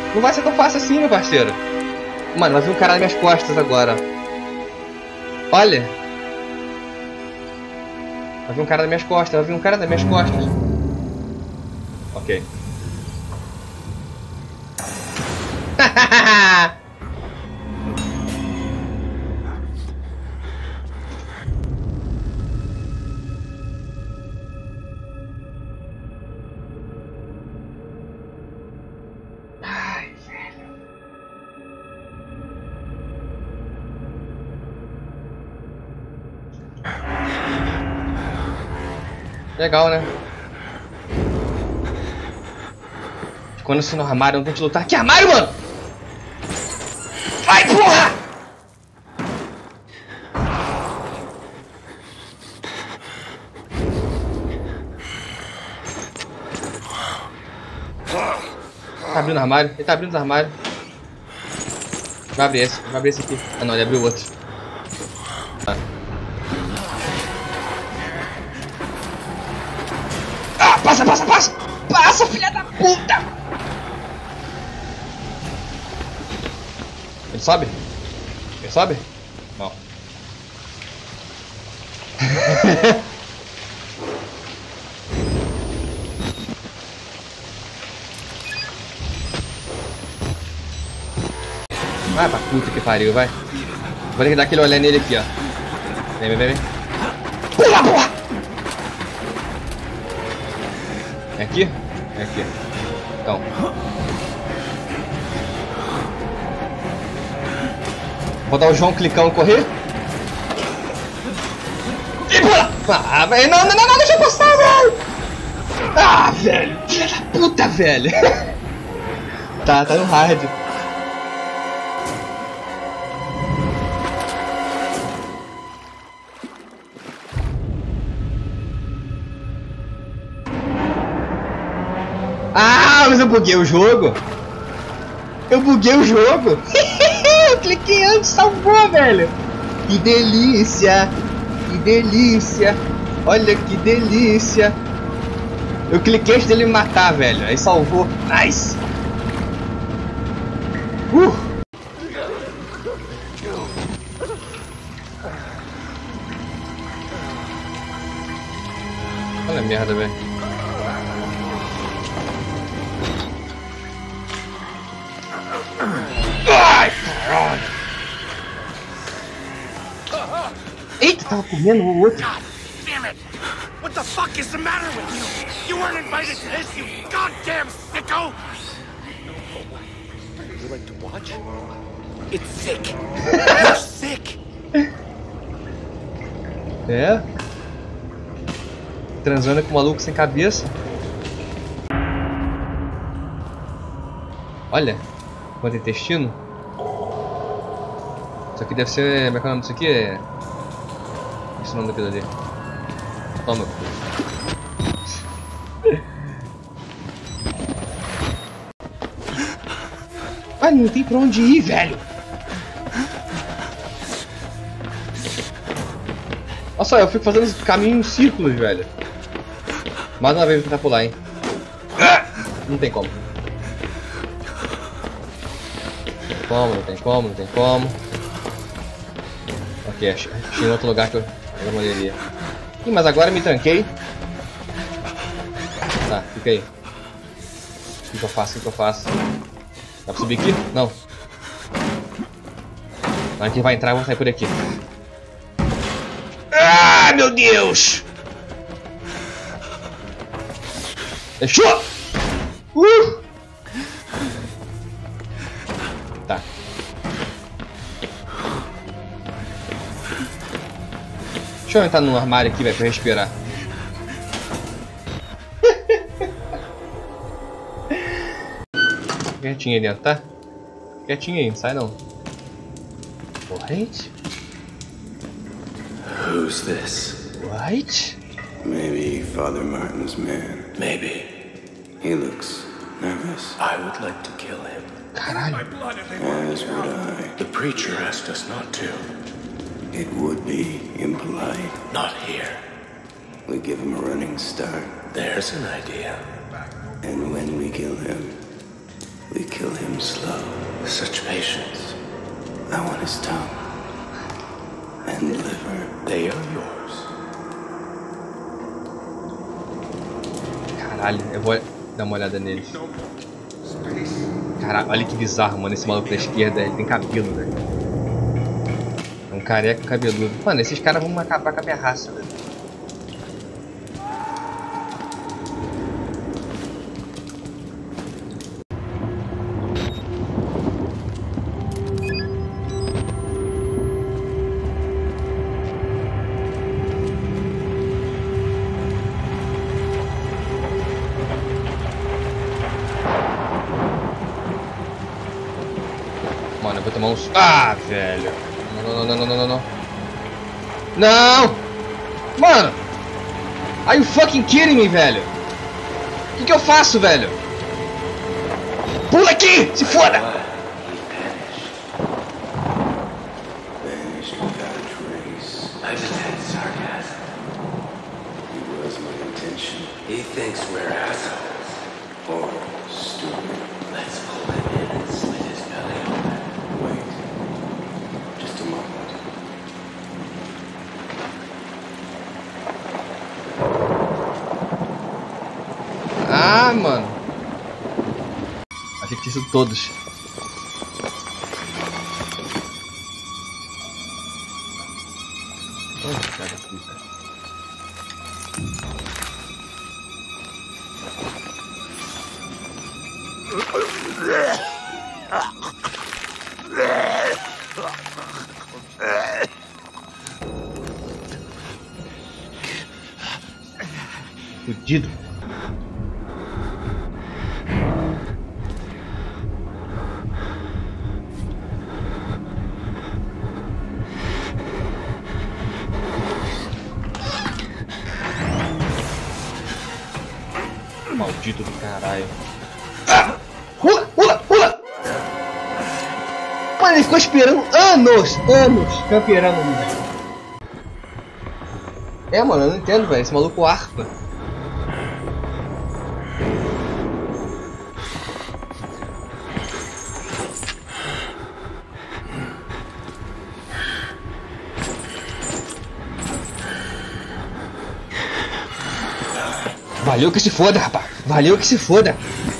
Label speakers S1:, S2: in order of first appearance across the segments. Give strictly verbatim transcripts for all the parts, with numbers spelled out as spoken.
S1: Não vai ser tão fácil assim, meu parceiro. Mano, vai vir um cara nas minhas costas agora. Olha. Vai vir um cara nas minhas costas, vai vir um cara nas minhas costas. Ok. Ai, velho. Legal, né? Quando você no armário, não tem que lutar. Que armário, mano? Vai, porra! Tá abrindo o armário? Ele tá abrindo o armário. Vai abrir esse, vai abrir esse aqui. Ah não, ele abriu o outro. Ah, ah passa, passa, passa! Passa, filha da puta! Ele sobe? Ele sobe? Não. Vai pra puta que pariu, vai. Vou ter que dar aquele olhar nele aqui, ó. Vem, vem, vem, vem. Pula, porra! É aqui? É aqui. Então. Vou dar o João clicão e correr. E pula! Ah, velho, não, não, não, não, deixa eu passar, velho! Ah, velho! Filha da puta, velho! Tá, tá no hard. Ah, mas eu buguei o jogo. Eu buguei o jogo. Eu cliquei antes, salvou, velho. Que delícia. Que delícia. Olha que delícia. Eu cliquei antes dele me matar, velho. Aí salvou. Nice. Uh. Olha a merda, velho. Ai, caralho! Eita, tava comendo o outro.
S2: God damn it! What the fuck is the matter with you? You weren't invited to this, you goddamn sicko! Would you like to watch? It's sick. You're sick.
S1: É? Transando com um maluco sem cabeça. Olha. Quanto intestino? Isso aqui deve ser... Como é que é o nome disso aqui? É... Esse é o nome daquilo ali. Toma. Ah, não tem pra onde ir, velho. Olha só, eu fico fazendo esse caminho em círculos, velho. Mais uma vez eu vou tentar pular, hein. Não tem como. Como, não tem como, não tem como. Ok, achei em outro lugar que eu não poderia. Ih, mas agora me tranquei. Tá, fica aí. O que eu faço? O que eu faço? Dá pra subir aqui? Não. Na hora que vai entrar, eu vou sair por aqui. Ah, meu Deus! Fechou! Uh! Tá. Deixa eu entrar no armário aqui, velho, pra respirar. Quietinho aí dentro, tá? Quietinho aí, não sai não. What?
S3: Who's this?
S1: What?
S3: Maybe Father Martin's man.
S2: Maybe.
S3: He looks nervous.
S2: I would like to kill him.
S1: Caralho.
S3: As would I.
S2: The preacher asked us not to.
S3: It would be impolite.
S2: Not here.
S3: We give him a running start.
S2: There's an idea.
S3: And when we kill him, we kill him him slow.
S2: Such patience.
S3: I want his tongue and liver.
S2: They are yours.
S1: Caralho, eu vou dar uma olhada neles. Caralho, olha que bizarro, mano. Esse maluco da esquerda, ele tem cabelo, velho. É um careca cabeludo. Mano, esses caras vão acabar com a minha raça, velho. Mano, eu vou tomar uns... Ah, velho. Não, não, não, não, não, não. Não! Mano! Are you fucking kidding me, velho? O que que eu faço, velho? Pula aqui! Se foda!
S3: Vanished without a trace.
S2: I detect sarcasm.
S3: It was my intention.
S2: He thinks we're assholes.
S3: Or stupid.
S2: Let's pull him in and slit his belly open.
S3: Wait. Just a moment.
S1: Ah, mano. Achei que tinha sido todos. Oh, cara, puta. Fudido. Maldito do caralho. Ah! Pula, pula, pula! Mano, ele ficou esperando anos, anos, campeando ali, velho. É, mano, eu não entendo, velho. Esse maluco arpa. Valeu que se foda, rapaz. Valeu que se foda.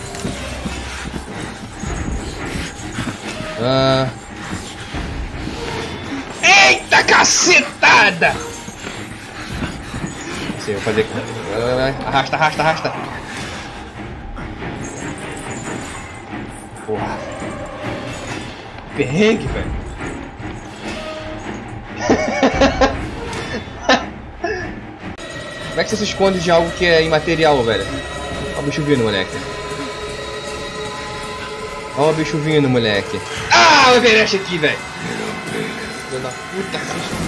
S1: Ah... Eita cacetada! Não sei, vou fazer aqui. Arrasta, arrasta, arrasta. Porra. Perrengue, velho. Como é que você se esconde de algo que é imaterial, velho? Olha o bicho vindo, moleque. Olha o bicho vindo, moleque. Ah, o Everest aqui, velho. Filho da puta.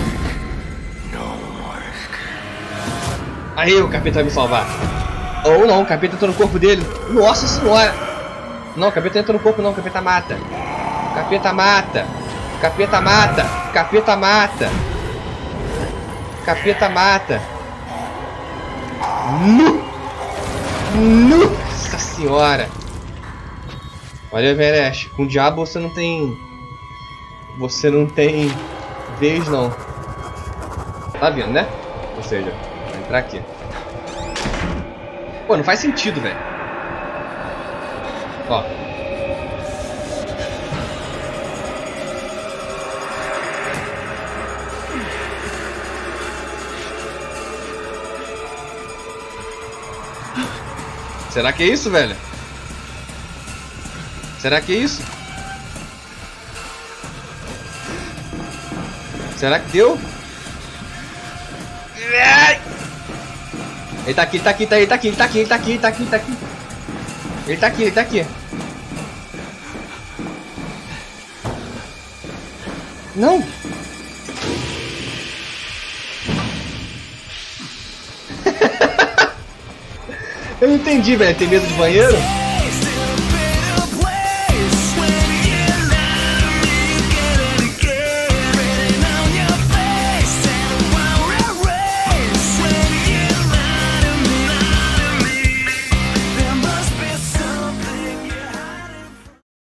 S1: Aí o capeta vai me salvar. Ou não, o capeta entrou no corpo dele. Nossa senhora. Não, o capeta entrou no corpo não, o capeta mata. O capeta mata. O capeta mata. O capeta mata. O capeta mata. Nu! Nossa senhora! Olha, Everest, com o diabo você não tem... Você não tem vez, não. Tá vendo, né? Ou seja, vai entrar aqui. Pô, não faz sentido, velho. Ó. Será que é isso, velho? Será que é isso? Será que deu? Ele tá aqui, ele tá aqui, ele tá aqui, ele tá aqui, ele tá aqui, ele tá aqui, ele tá aqui. Ele tá aqui, ele tá aqui. Não! Eu não entendi, velho. Tem medo de banheiro?